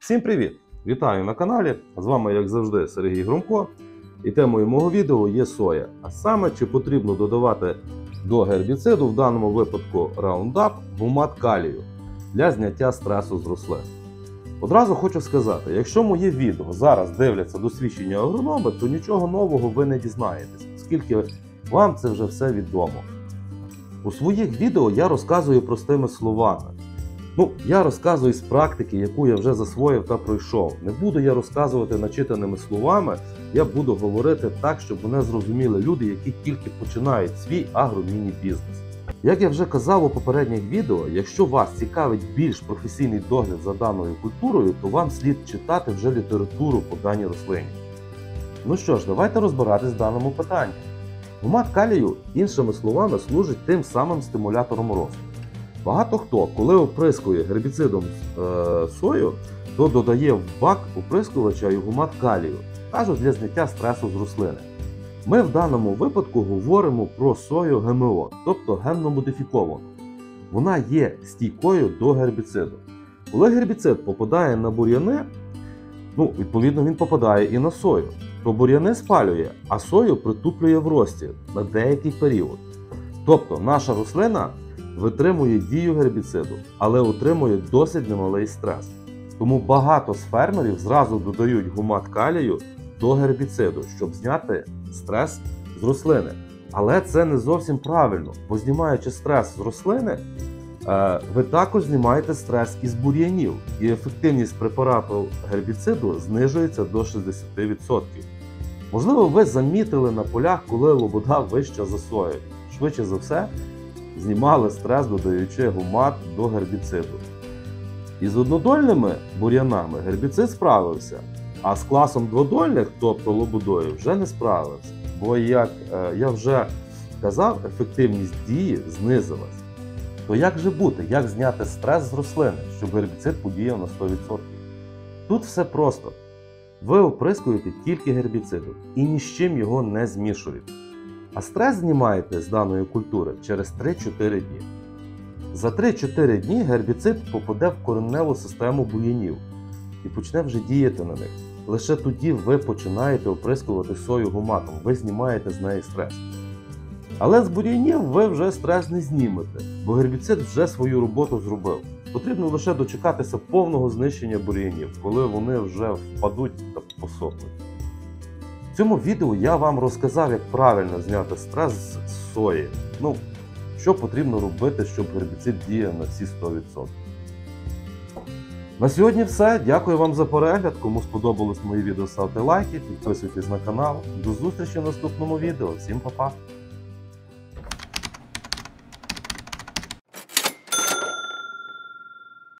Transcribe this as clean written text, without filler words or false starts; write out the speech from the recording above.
Всім привіт! Вітаю на каналі. З вами, як завжди, Сергій Громко. І темою мого відео є соя. А саме, чи потрібно додавати до гербіциду, в даному випадку Roundup, гумат калію для зняття стресу з рослин. Одразу хочу сказати, якщо моє відео зараз дивляться досвідчені агрономи, то нічого нового ви не дізнаєтесь, оскільки вам це вже все відомо. У своїх відео я розказую простими словами. Я розказую з практики, яку я вже засвоїв та пройшов. Не буду я розказувати начитаними словами, я буду говорити так, щоб мене зрозуміли люди, які тільки починають свій агроміні-бізнес. Як я вже казав у попередніх відео, якщо вас цікавить більш професійний догляд за даною культурою, то вам слід читати вже літературу по даній рослині. Ну що ж, давайте розбиратись в даному питанні. Гумат калію, іншими словами, служить тим самим стимулятором росту. Багато хто, коли оприскує гербіцидом сою, то додає в бак оприскувача і гумат калію, кажуть, для зняття стресу з рослини. Ми в даному випадку говоримо про сою ГМО, тобто генно модифіковану. Вона є стійкою до гербіциду. Коли гербіцид попадає на бур'яни, відповідно він попадає і на сою, то бур'яни спалює, а сою притуплює в рості на деякий період. Тобто наша рослина витримує дію гербіциду, але отримує досить немалий стрес. Тому багато з фермерів зразу додають гумат калію до гербіциду, щоб зняти стрес з рослини. Але це не зовсім правильно, бо знімаючи стрес з рослини, ви також знімаєте стрес із бур'янів, і ефективність препарату гербіциду знижується до 60%. Можливо, ви замітили на полях, коли лобода вища за сою. Швидше за все, знімали стрес, додаючи гумат до гербіциду. Із однодольними бур'янами гербіцид справився, а з класом дводольних, тобто лободою, вже не справився. Бо, як я вже казав, ефективність дії знизилась. То як же бути? Як зняти стрес з рослини, щоб гербіцид подіяв на 100%? Тут все просто. Ви оприскуєте тільки гербіцидом і ні з чим його не змішуєте. А стрес знімаєте з даної культури через 3-4 дні. За 3-4 дні гербіцид попаде в кореневу систему бур'янів і почне вже діяти на них. Лише тоді ви починаєте оприскувати сою гуматом, ви знімаєте з неї стрес. Але з бур'янів ви вже стрес не знімете, бо гербіцид вже свою роботу зробив. Потрібно лише дочекатися повного знищення бур'янів, коли вони вже впадуть та посохнуть. В цьому відео я вам розказав, як правильно зняти стрес з сої. Що потрібно робити, щоб гербіцид діяв на всі 100%. На сьогодні все. Дякую вам за перегляд. Кому сподобалось мої відео, ставте лайки, підписуйтесь на канал. До зустрічі в наступному відео. Всім па-па!